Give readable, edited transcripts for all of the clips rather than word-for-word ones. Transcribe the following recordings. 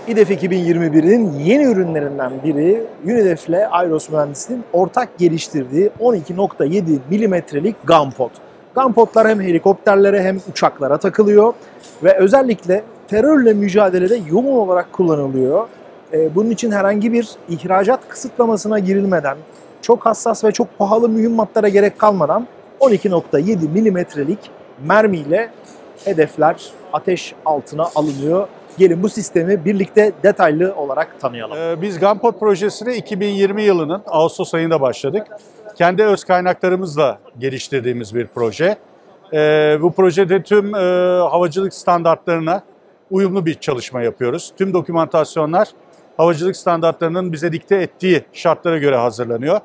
İDEF 2021'in yeni ürünlerinden biri Unidef ile Ayros mühendisinin ortak geliştirdiği 12.7 milimetrelik gunpowder. Gunpowder'lar hem helikopterlere hem uçaklara takılıyor ve özellikle terörle mücadelede yoğun olarak kullanılıyor. Bunun için herhangi bir ihracat kısıtlamasına girilmeden, çok hassas ve çok pahalı mühimmatlara gerek kalmadan 12.7 milimetrelik mermiyle hedefler ateş altına alınıyor. Gelin bu sistemi birlikte detaylı olarak tanıyalım. Biz Gunpowder projesini 2020 yılının Ağustos ayında başladık. Kendi öz kaynaklarımızla geliştirdiğimiz bir proje. Bu projede tüm havacılık standartlarına uyumlu bir çalışma yapıyoruz. Tüm dokümantasyonlar havacılık standartlarının bize dikte ettiği şartlara göre hazırlanıyor.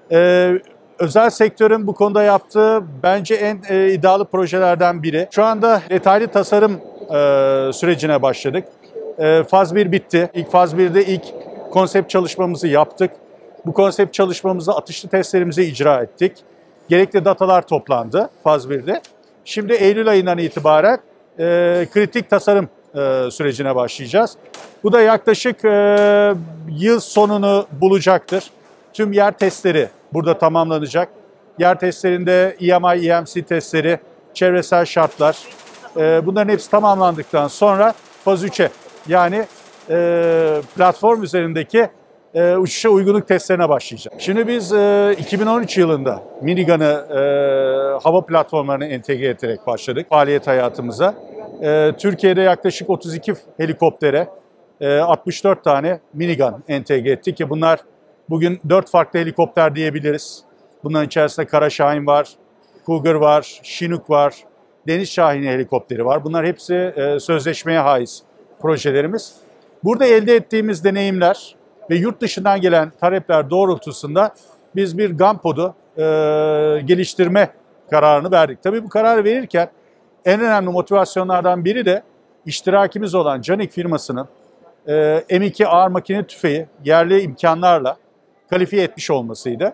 Özel sektörün bu konuda yaptığı bence en iddialı projelerden biri. Şu anda detaylı tasarım sürecine başladık. Faz 1 bitti. İlk faz 1'de ilk konsept çalışmamızı yaptık. Bu konsept çalışmamızı atışlı testlerimizi icra ettik. Gerekli datalar toplandı faz 1'de. Şimdi Eylül ayından itibaren kritik tasarım sürecine başlayacağız. Bu da yaklaşık yıl sonunu bulacaktır. Tüm yer testleri burada tamamlanacak. Yer testlerinde EMI, EMC testleri, çevresel şartlar, bunların hepsi tamamlandıktan sonra faz 3'e yani platform üzerindeki uçuşa uygunluk testlerine başlayacağız. Şimdi biz 2013 yılında minigun'ı hava platformlarına entegre ederek başladık faaliyet hayatımıza. Türkiye'de yaklaşık 32 helikoptere 64 tane minigun entegre ettik ki bunlar bugün 4 farklı helikopter diyebiliriz. Bunların içerisinde Kara Şahin var, Cougar var, Chinook var, Deniz Şahini helikopteri var. Bunlar hepsi sözleşmeye haiz projelerimiz. Burada elde ettiğimiz deneyimler ve yurt dışından gelen talepler doğrultusunda biz bir gunpowder'u geliştirme kararını verdik. Tabii bu kararı verirken en önemli motivasyonlardan biri de iştirakimiz olan Canik firmasının M2 ağır makine tüfeği yerli imkanlarla kalifiye etmiş olmasıydı.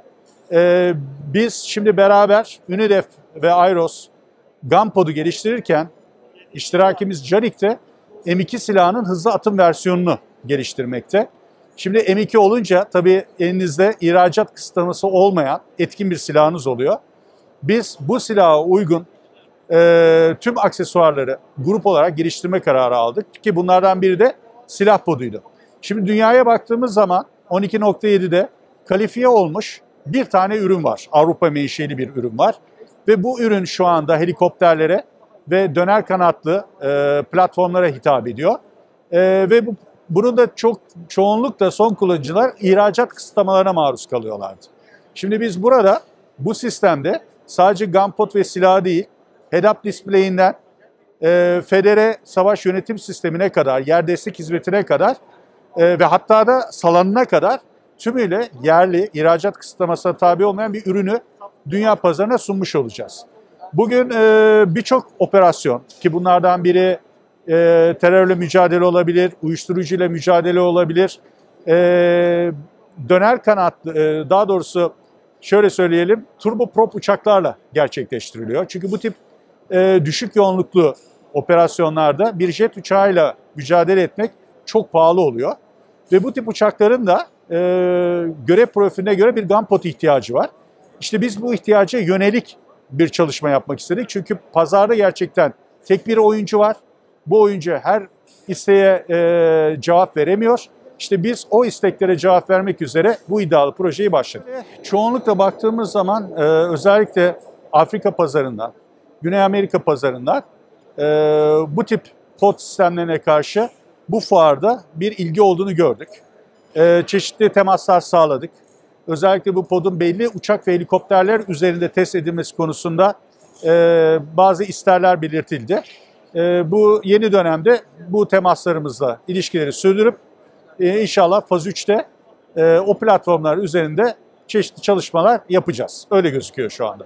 Biz şimdi beraber Unidef ve Ayros Gunpowder'u geliştirirken iştirakimiz Canik'te M2 silahının hızlı atım versiyonunu geliştirmekte. Şimdi M2 olunca tabii elinizde ihracat kısıtlaması olmayan etkin bir silahınız oluyor. Biz bu silaha uygun tüm aksesuarları grup olarak geliştirme kararı aldık ki bunlardan biri de silah poduydu. Şimdi dünyaya baktığımız zaman 12.7'de kalifiye olmuş bir tane ürün var. Avrupa menşeli bir ürün var. Ve bu ürün şu anda helikopterlere ve döner kanatlı platformlara hitap ediyor. Ve bunun da çoğunlukla son kullanıcılar ihracat kısıtlamalarına maruz kalıyorlardı. Şimdi biz burada bu sistemde sadece gunpowder ve silah değil, head-up display'inden federe savaş yönetim sistemine kadar, yer destek hizmetine kadar ve hatta da salanına kadar tümüyle yerli, ihracat kısıtlamasına tabi olmayan bir ürünü dünya pazarına sunmuş olacağız. Bugün birçok operasyon ki bunlardan biri terörle mücadele olabilir, uyuşturucuyla mücadele olabilir, döner kanatlı, daha doğrusu şöyle söyleyelim, turboprop uçaklarla gerçekleştiriliyor. Çünkü bu tip düşük yoğunluklu operasyonlarda bir jet uçağıyla mücadele etmek çok pahalı oluyor. Ve bu tip uçakların da görev profiline göre bir gunpowder ihtiyacı var. İşte biz bu ihtiyaca yönelik bir çalışma yapmak istedik. Çünkü pazarda gerçekten tek bir oyuncu var. Bu oyuncu her isteğe cevap veremiyor. İşte biz o isteklere cevap vermek üzere bu iddialı projeyi başladık. Çoğunlukla baktığımız zaman özellikle Afrika pazarından, Güney Amerika pazarından bu tip pod sistemlerine karşı bu fuarda bir ilgi olduğunu gördük. Çeşitli temaslar sağladık. Özellikle bu podun belli uçak ve helikopterler üzerinde test edilmesi konusunda bazı isterler belirtildi. Bu yeni dönemde bu temaslarımızla ilişkileri sürdürüp inşallah faz 3'te o platformlar üzerinde çeşitli çalışmalar yapacağız. Öyle gözüküyor şu anda.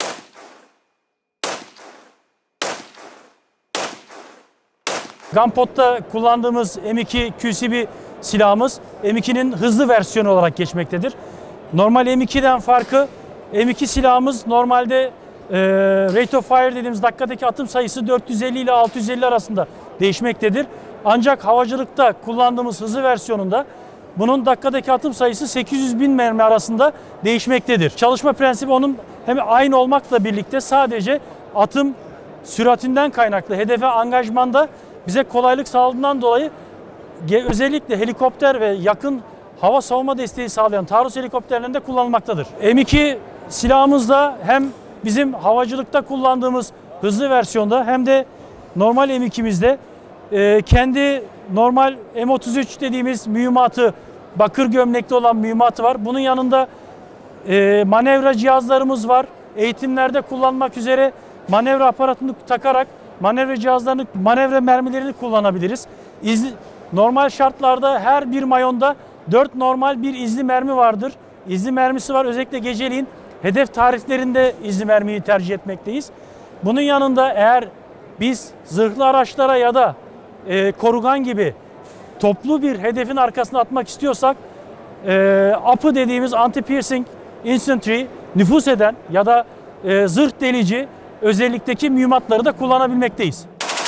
Gunpowder'da kullandığımız M2 QCB silahımız M2'nin hızlı versiyonu olarak geçmektedir. Normal M2'den farkı M2 silahımız normalde rate of fire dediğimiz dakikadaki atım sayısı 450 ile 650 arasında değişmektedir. Ancak havacılıkta kullandığımız hızlı versiyonunda bunun dakikadaki atım sayısı 800.000 mermi arasında değişmektedir. Çalışma prensibi onun hem aynı olmakla birlikte sadece atım süratinden kaynaklı hedefe angajmanda bize kolaylık sağladığından dolayı özellikle helikopter ve yakın hava savunma desteği sağlayan taarruz helikopterlerinde kullanılmaktadır. M2 silahımızda hem bizim havacılıkta kullandığımız hızlı versiyonda hem de normal M2'mizde kendi normal M33 dediğimiz mühimmatı, bakır gömlekli olan mühimmatı var. Bunun yanında manevra cihazlarımız var. Eğitimlerde kullanmak üzere manevra aparatını takarak manevra cihazlarını, manevra mermilerini kullanabiliriz. Normal şartlarda her bir mayonda 4 normal bir izli mermi vardır. İzli mermisi var. Özellikle geceliğin hedef tariflerinde izli mermiyi tercih etmekteyiz. Bunun yanında eğer biz zırhlı araçlara ya da korugan gibi toplu bir hedefin arkasına atmak istiyorsak API dediğimiz Anti-Piercing Infantry nüfuz eden ya da zırh delici özellikteki mühimmatları da kullanabilmekteyiz.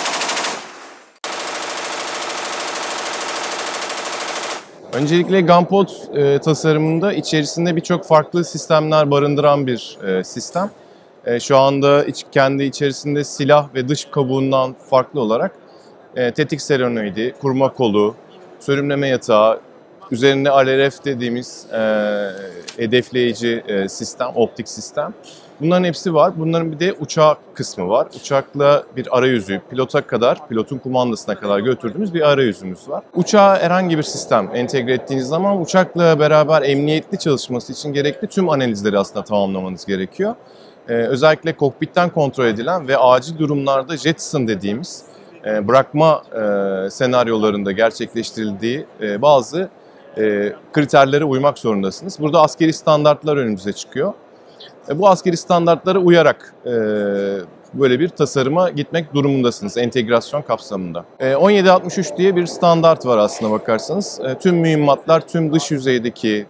Öncelikle Gunpowd tasarımında içerisinde birçok farklı sistemler barındıran bir sistem. Şu anda kendi içerisinde silah ve dış kabuğundan farklı olarak tetik solenoidi, kurma kolu, sürümleme yatağı, üzerinde RRF dediğimiz hedefleyici sistem, optik sistem. Bunların hepsi var. Bunların bir de uçağı kısmı var. Uçakla bir arayüzü, pilotun kumandasına kadar götürdüğümüz bir arayüzümüz var. Uçağa herhangi bir sistem entegre ettiğiniz zaman uçakla beraber emniyetli çalışması için gerekli tüm analizleri aslında tamamlamanız gerekiyor. Özellikle kokpitten kontrol edilen ve acil durumlarda jettison dediğimiz bırakma senaryolarında gerçekleştirildiği bazı kriterlere uymak zorundasınız. Burada askeri standartlar önümüze çıkıyor. Bu askeri standartlara uyarak böyle bir tasarıma gitmek durumundasınız entegrasyon kapsamında. 1763 diye bir standart var aslına bakarsanız. Tüm mühimmatlar, tüm dış yüzeydeki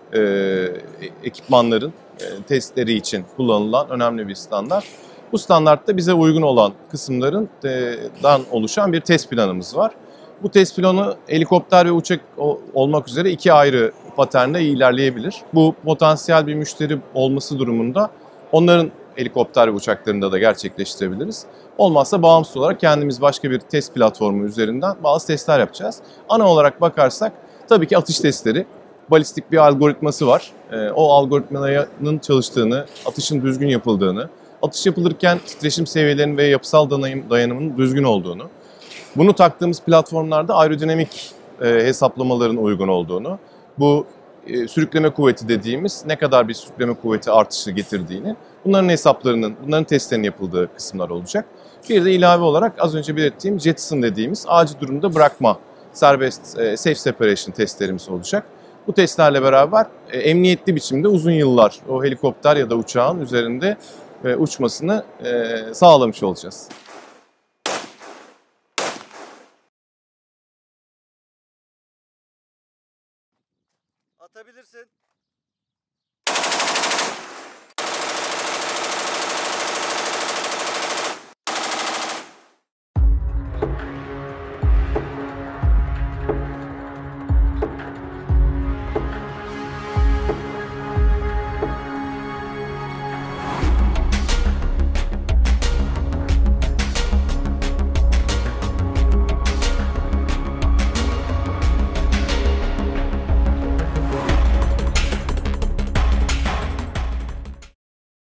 ekipmanların testleri için kullanılan önemli bir standart. Bu standartta bize uygun olan kısımlardan oluşan bir test planımız var. Bu test planı helikopter ve uçak olmak üzere iki ayrı paternde ilerleyebilir. Bu potansiyel bir müşteri olması durumunda onların helikopter ve uçaklarında da gerçekleştirebiliriz. Olmazsa bağımsız olarak kendimiz başka bir test platformu üzerinden bazı testler yapacağız. Ana olarak bakarsak tabii ki atış testleri, balistik bir algoritması var. O algoritmanın çalıştığını, atışın düzgün yapıldığını, atış yapılırken titreşim seviyelerinin ve yapısal dayanımının düzgün olduğunu, bunu taktığımız platformlarda aerodinamik hesaplamaların uygun olduğunu, bu sürükleme kuvveti dediğimiz ne kadar bir sürükleme kuvveti artışı getirdiğini, bunların hesaplarının, bunların testlerinin yapıldığı kısımlar olacak. Bir de ilave olarak az önce belirttiğim jettison dediğimiz acil durumda bırakma, serbest safe separation testlerimiz olacak. Bu testlerle beraber emniyetli biçimde uzun yıllar o helikopter ya da uçağın üzerinde uçmasını sağlamış olacağız.